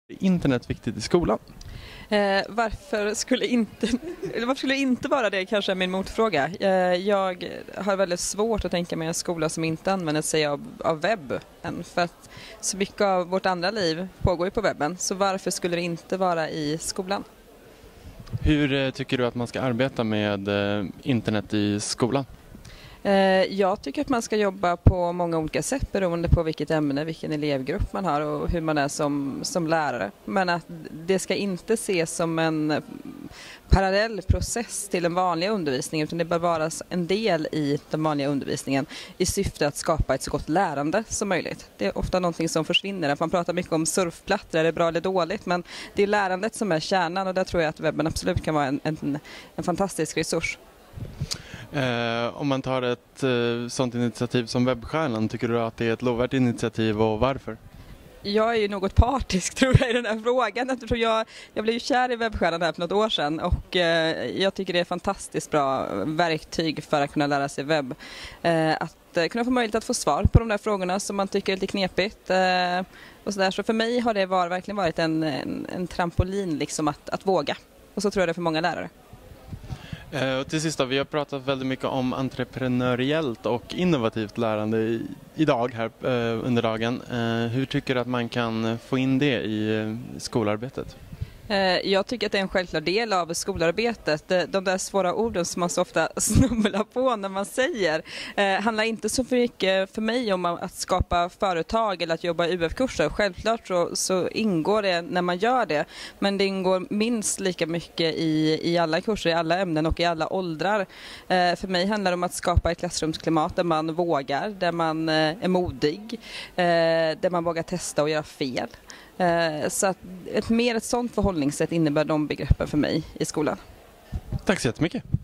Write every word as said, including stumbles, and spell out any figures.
Internet viktigt i skolan? Eh, varför skulle inte eller varför skulle det inte vara det, kanske är min motfråga. Eh, jag har väldigt svårt att tänka mig en skola som inte använder sig av, av webb än, för att så mycket av vårt andra liv pågår ju på webben. Så varför skulle det inte vara i skolan? Hur eh, tycker du att man ska arbeta med eh, internet i skolan? Jag tycker att man ska jobba på många olika sätt beroende på vilket ämne, vilken elevgrupp man har och hur man är som, som lärare. Men att det ska inte ses som en parallell process till den vanliga undervisningen, utan det bör vara en del i den vanliga undervisningen i syfte att skapa ett så gott lärande som möjligt. Det är ofta någonting som försvinner. Att man pratar mycket om surfplattor, är det bra eller dåligt, men det är lärandet som är kärnan, och där tror jag att webben absolut kan vara en, en, en fantastisk resurs. Eh, om man tar ett eh, sådant initiativ som Webbstjärnan, tycker du att det är ett lovvärt initiativ och varför? Jag är ju något partisk, tror jag, i den här frågan. Jag, tror jag, jag blev ju kär i Webbstjärnan här för något år sedan, och eh, jag tycker det är ett fantastiskt bra verktyg för att kunna lära sig webb. Eh, att eh, kunna få möjlighet att få svar på de där frågorna som man tycker är lite knepigt. Eh, och så, där. Så för mig har det var, verkligen varit en, en, en trampolin liksom att, att våga. Och så tror jag det är för många lärare. Eh, och till sist då, vi har pratat väldigt mycket om entreprenöriellt och innovativt lärande i, idag här eh, under dagen. Eh, hur tycker du att man kan få in det i eh, skolarbetet? Jag tycker att det är en självklar del av skolarbetet. De där svåra orden som man så ofta snubblar på när man säger eh, handlar inte så mycket för mig om att skapa företag eller att jobba i U F-kurser. Självklart så, så ingår det när man gör det, men det ingår minst lika mycket i, i alla kurser, i alla ämnen och i alla åldrar. Eh, för mig handlar det om att skapa ett klassrumsklimat där man vågar, där man eh, är modig, eh, där man vågar testa och göra fel. Så att ett mer ett sånt förhållningssätt innebär de begreppen för mig i skolan. Tack så jättemycket.